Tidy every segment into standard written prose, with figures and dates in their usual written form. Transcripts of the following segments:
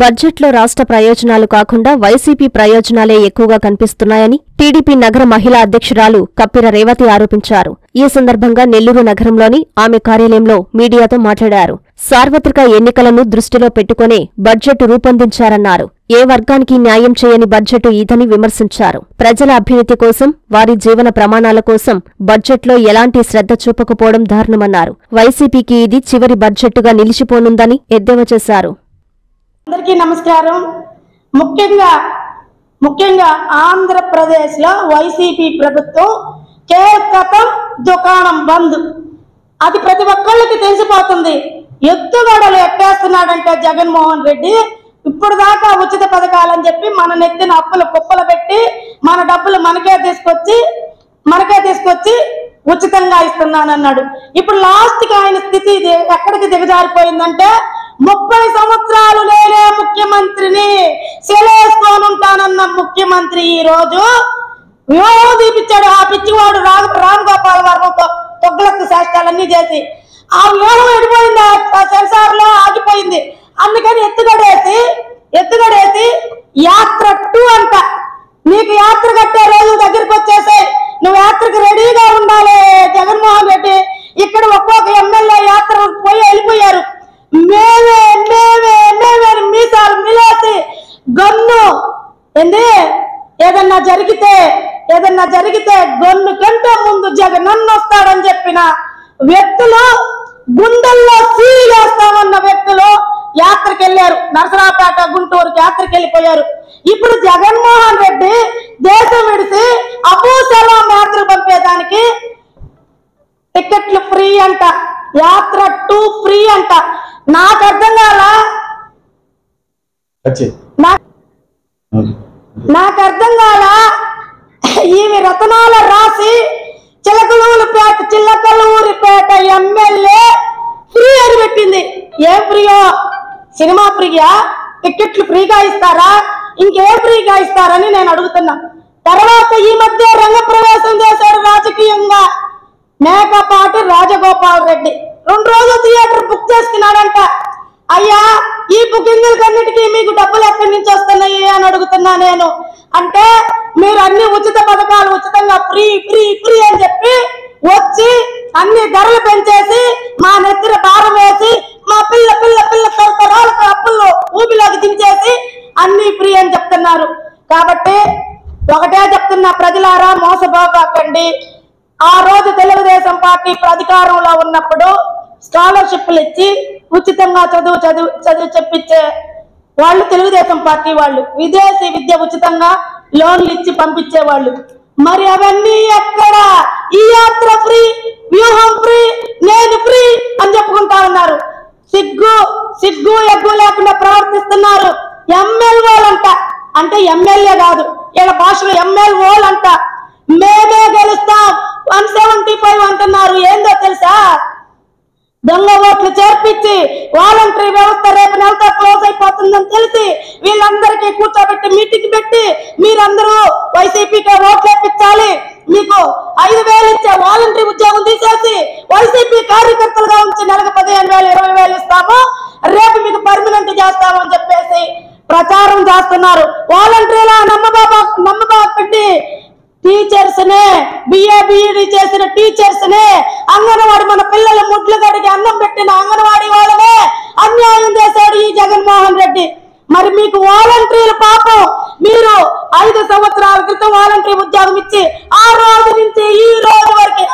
బడ్జెట్లో రాష్ట్ర ప్రయోజనాలు కాకుండా వైసీపీ ప్రయోజనాలే ఎక్కువగా కనిపిస్తున్నాయని టీడీపీ నగర మహిళా అధ్యక్షురాలు కప్పిర రేవతి ఆరోపించారు. ఈ సందర్భంగా నెల్లూరు నగరంలోని ఆమె కార్యాలయంలో మీడియాతో మాట్లాడారు. సార్వత్రిక ఎన్నికలను దృష్టిలో పెట్టుకునే బడ్జెట్ రూపొందించారన్నారు. ఏ వర్గానికి న్యాయం చేయని బడ్జెట్ ఇదని విమర్శించారు. ప్రజల అభ్యున్నతి కోసం, వారి జీవన ప్రమాణాల కోసం బడ్జెట్లో ఎలాంటి శ్రద్ధ చూపకపోవడం దారుణమన్నారు. వైసీపీకి ఇది చివరి బడ్జెట్టుగా నిలిచిపోనుందని ఎద్దేవా చేశారు. అందరికీ నమస్కారం. ముఖ్యంగా ఆంధ్రప్రదేశ్లో వైసీపీ ప్రభుత్వం కేవలం దుకాణం బంద్, అది ప్రతి ఒక్కళ్ళకి తెలిసిపోతుంది. ఎత్తుగడలు ఎట్టేస్తున్నాడంటే జగన్మోహన్ రెడ్డి ఇప్పుడు దాకా ఉచిత పథకాలని చెప్పి మన నెత్తిన అప్పులు కుప్పలు పెట్టి మన డబ్బులు మనకే తీసుకొచ్చి ఉచితంగా ఇస్తున్నానన్నాడు. ఇప్పుడు లాస్ట్కి ఆయన స్థితి ఎక్కడికి దిగజారిపోయిందంటే 30 సంవత్సరాలు నేనే ముఖ్యమంత్రిని సెలేసుకోనుంటానన్న ముఖ్యమంత్రి ఈ రోజు వ్యూహం తీపిచ్చాడు. ఆ పిచ్చివాడు రామ్ గోపాల్ వర్మతో తొగ్గులకు శాస్త్రాలన్నీ చేసి ఆ వ్యూహం ఎడిపోయింది, ఆ సెన్సార్ లో ఆగిపోయింది. అందుకని ఎత్తుగడేసి యాత్ర 2 అంట. నీకు యాత్ర కట్టే రోజు దగ్గరికి వచ్చేసాయి, నువ్వు యాత్రకు రెడీగా ఉండాలి జగన్మోహన్ రెడ్డి. ఇక్కడ ఒక్కొక్క ఎమ్మెల్యే యాత్ర పోయి వెళ్ళిపోయారు. మేమే మీసాలు మిలేసి గన్ను ఏదన్నా జరిగితే గన్ను కంటే ముందు జగనన్న వస్తాడని చెప్పిన వ్యక్తులు, గుండెల్లో సీలేస్తామన్న వ్యక్తులు యాత్రకు వెళ్ళారు. నరసరావుపేట గుంటూరుకి యాత్రకు వెళ్ళిపోయారు. ఇప్పుడు జగన్మోహన్ రెడ్డి దేశం విడిసి అబూ సలాం యాత్ర పంపేదానికి టికెట్లు ఫ్రీ అంట, యాత్ర 2 ఫ్రీ అంట. నాకు అర్థం కాల ఈమె రతనాల రాసి చిలకలూరిపేట ఎమ్మెల్యే ఫ్రీ అని పెట్టింది. ఏం ఫ్రీయో? సినిమా ఫ్రీయా? టికెట్లు ఫ్రీగా ఇస్తారా? ఇంకేం ఫ్రీగా ఇస్తారని నేను అడుగుతున్నా. తర్వాత ఈ మధ్య రంగప్రవేశం చేశారు రాజకీయంగా మేకపాటి రాజగోపాల్ రెడ్డి. 2 రోజులు థియేటర్ బుక్ చేసుకున్నాడంట. అయ్యా, ఈ బుకింగ్లకన్నిటికీ మీకు డబ్బులు ఎక్కడి నుంచి వస్తున్నాయి అని అడుగుతున్నా నేను. అంటే మీరు అన్ని ఉచిత పథకాలు ఉచితంగా ఫ్రీ అని చెప్పి వచ్చి అన్ని ధరలు పెంచేసి మా నెత్తిన భారం వేసి మా పిల్ల తరతరాలకు అప్పుల్లో ఊపిలోకి దించేసి అన్ని ఫ్రీ అని చెప్తున్నారు. కాబట్టి ఒకటే చెప్తున్నా, ప్రజలారా మోసపోకండి. ఆ రోజు తెలుగుదేశం పార్టీ అధికారంలో ఉన్నప్పుడు స్కాలర్షిప్లు ఇచ్చి ఉచితంగా చదువు చెప్పించే వాళ్ళు తెలుగుదేశం పార్టీ వాళ్ళు. విదేశీ విద్య ఉచితంగా లోన్లు ఇచ్చి పంపించేవాళ్ళు. మరి అవన్నీ ఎక్కడ? ఈ యాత్ర ఫ్రీ, వ్యూహం ఫ్రీ, నేను ఫ్రీ అని చెప్పుకుంటా ఉన్నారు. సిగ్గు ఎగ్గు లేకుండా ప్రవర్తిస్తున్నారు. ఎమ్మెల్యేలంట, అంటే ఎమ్మెల్యే కాదు, వీళ్ళ భాషలో ఎమ్మెల్యేలంట. మేమే గెలుస్తాం 175 అంటున్నారు. ఏందో తెలుసా? దొంగ ఓట్లు చేర్పించి వాలంటరీ వ్యవస్థ రేపు నెలతో క్లోజ్ అయిపోతుందని తెలిసి వీళ్ళందరికీ కూర్చోబెట్టి మీటింగ్ పెట్టి మీరందరూ వైసీపీకి ఓట్లు వేయించాలి, మీకు 5,000 ఇచ్చే వాలంటరీ ఉద్యోగం తీసేసి వైసీపీ కార్యకర్తలుగా ఉంచి నెలకు 15,000 20,000 ఇస్తాము, రేపు మీకు పర్మనెంట్ చేస్తాము అని చెప్పేసి ప్రచారం చేస్తున్నారు. వాలంటరీలా నమ్మబాకండి. టీచర్స్ నే, బిఏ/బిఈడి చేసిన టీచర్స్ నే, అంగన్వాడి మన పిల్లల ముడ్లు గడికి అన్నం పెట్టిన అంగన్వాడి వాళ్ళనే అన్యాయం చేశాడు ఈ జగన్మోహన్ రెడ్డి. మరి మీకు వాలంటీర్లు పాపం, మీరు 5 సంవత్సరాల క్రితం వాలంటీర్ ఉద్యోగం ఇచ్చి ఆ రోజు నుంచి ఈ రోజు వరకు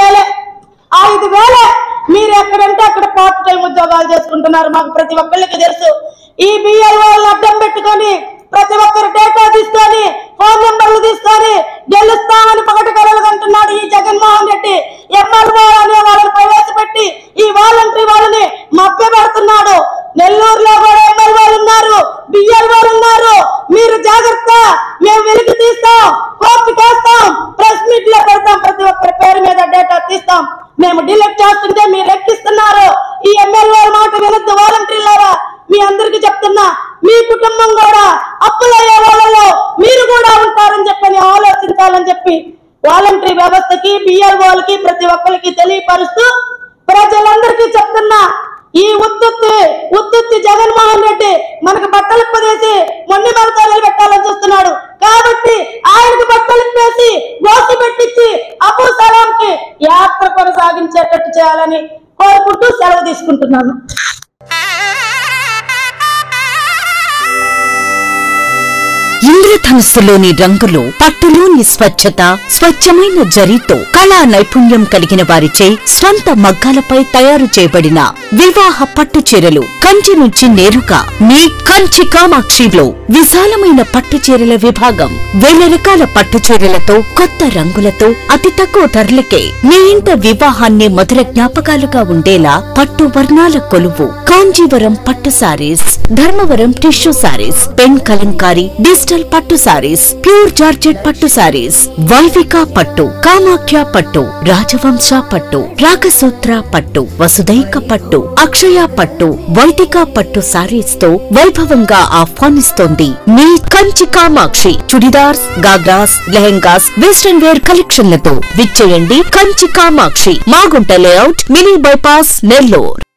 5,000 మీరు ఎక్కడంటే అక్కడ పార్ట్ టైం ఉద్యోగాలు చేసుకుంటున్నారు. మాకు ప్రతి ఒక్కళ్ళకి తెలుసు. ఈ బిఎల్ఓలు అడ్డం పెట్టుకొని ప్రతి ఒక్కరు డేటా తీసుకొని ఫోన్ నెంబర్లు తీసుకొని గెలుస్తామని పగటి కలలు అంటున్నాడు ఈ జగన్మోహన్ రెడ్డి. ఎమ్మెల్యే అనే వాళ్ళని ప్రవేశపెట్టి ఈ వాలంటరీ వాళ్ళని మభ్య పెడుతున్నాడు. నెల్లూరులో కూడా ఎమ్మెల్యేలు ఉన్నారు, బిఎల్ఓలు ఉన్నారు. మీరు జాగ్రత్త, మేము వెలికి తీస్తాం, కోర్టుకి వేస్తాం, ప్రెస్ మీట్ లో పెడతాం, ప్రతి ఒక్కరి పేరు మీద డేటా తీస్తాం. మేము డిలీట్ చేస్తుంటే మీరు ఎక్కిస్తున్నారు. ఈ ఎమ్మెల్యేల మాట వినొద్దు వాలంటీర్లారా. మీ అందరికి చెప్తున్నా, మీ కుటుంబం కూడా అప్పులయ్యే వాళ్ళలో మీరు కూడా ఉంటారని చెప్పని ఆలోచించాలని చెప్పి వాలంటరీ వ్యవస్థకి, బిఎల్ఓలకి, ప్రతి ఒక్కరికి తెలియపరుస్తూ ప్రజలందరికీ చెప్తున్నా, ఈ ఉత్తుత్తి జగన్మోహన్ రెడ్డి మనకు బట్టలు పదేసి మొండి బలతాలు పెట్టాలని చూస్తున్నాడు. కాబట్టి ఆయనకు బట్టలు వేసి గోసి పెట్టించి అబూ సలాంకి యాత్ర కొనసాగించేటట్టు చేయాలని కోరుకుంటూ సెలవు తీసుకుంటున్నాను. ఇంద్రధనుస్సులోని రంగులు, పట్టులోని స్వచ్ఛత, స్వచ్ఛమైన జరీతో కళా నైపుణ్యం కలిగిన వారిచే స్వంత మగ్గాలపై తయారు చేయబడిన వివాహ పట్టు చీరలు కంచి నుంచి నేరుగా మీ కంచి కామాక్షిలో విశాలమైన పట్టు చీరల విభాగం. వేల రకాల పట్టు చీరలతో, కొత్త రంగులతో, అతి తక్కువ ధరలకే మీ ఇంట వివాహాన్ని మధుర జ్ఞాపకాలుగా ఉండేలా పట్టు వర్ణాల కొలువు కాంజీవరం పట్టు saris, Dharmavaram tissue saris, pen kalamkari, digital పట్టు సారీస్, ప్యూర్ జార్జెట్ పట్టు సారీస్, వైవిక పట్టు, కామాఖ్య పట్టు, రాజవంశ పట్టు, రాగసూత్ర పట్టు, వసుదైక పట్టు, అక్షయ పట్టు, వైదిక పట్టు సారీస్ తో వైభవంగా ఆహ్వానిస్తోంది మీ కంచి కామాక్షి. చుడిదార్స్, గాగ్రాస్, లెహెంగాస్, వెస్టర్న్ వేర్ కలెక్షన్లతో విచ్చేయండి Kanchi Kamakshi, Magunta layout, mini bypass, Nellore.